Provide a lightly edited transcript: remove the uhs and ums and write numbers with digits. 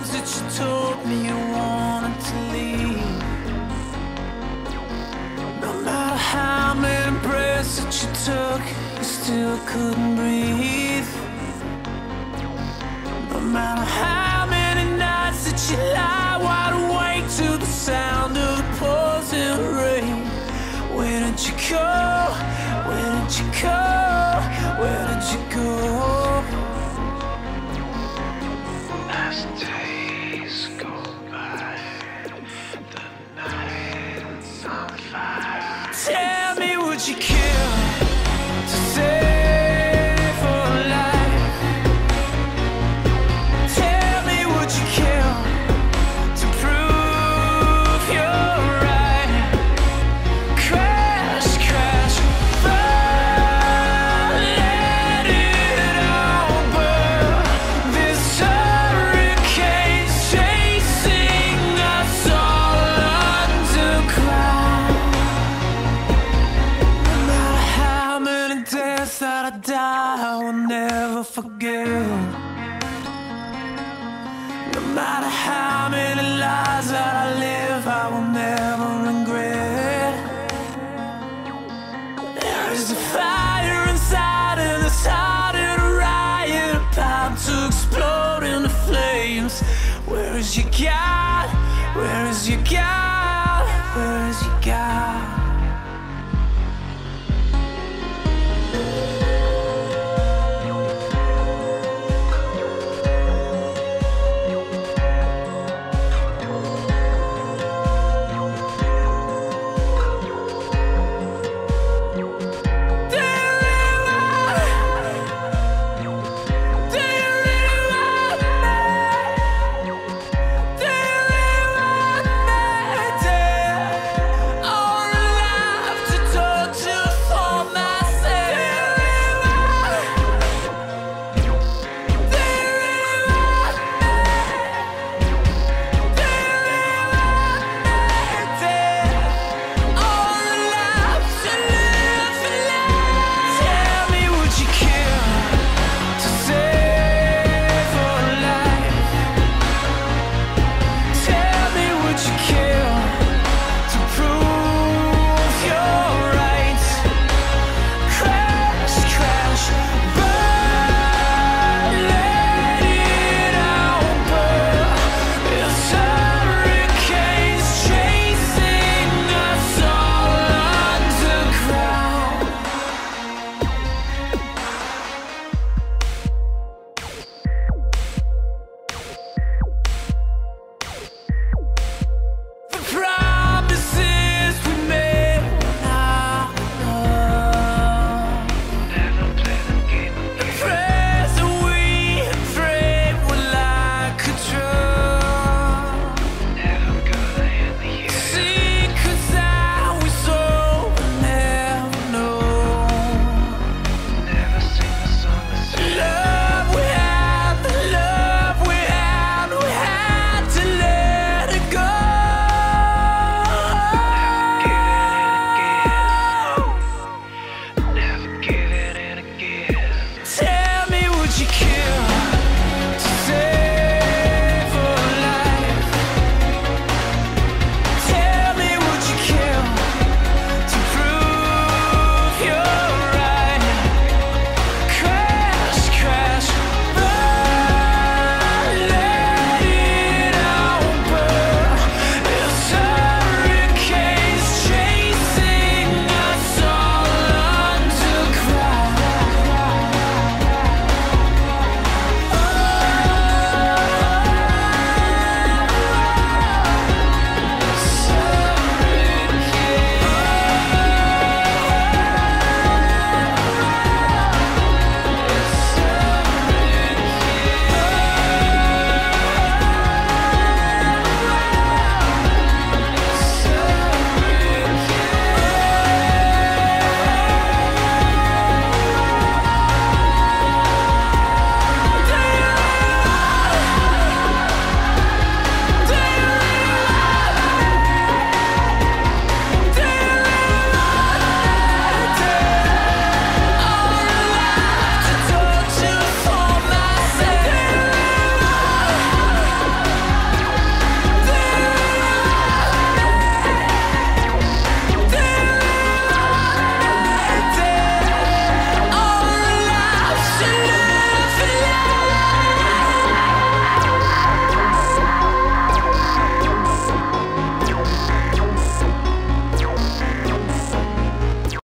times that you told me you wanted to leave. No matter how many breaths that you took, you still couldn't breathe. No matter how many nights that you lie wide awake to the sound of the pouring rain. Where did you go? Where did you go? Where did you go? As days go by, the night's on fire. Tell me, would you kill to save a life? Tell me, would you kill to prove you're right? Crash, crash, fall, let it all burn. This hurricane's chasing us all underground. No matter how many deaths that I die, I will never forget. No matter how many lies that I live, I will never regret. There is a fire inside and it's harder to riot, about to explode into flames. Where is your God? Where is your God?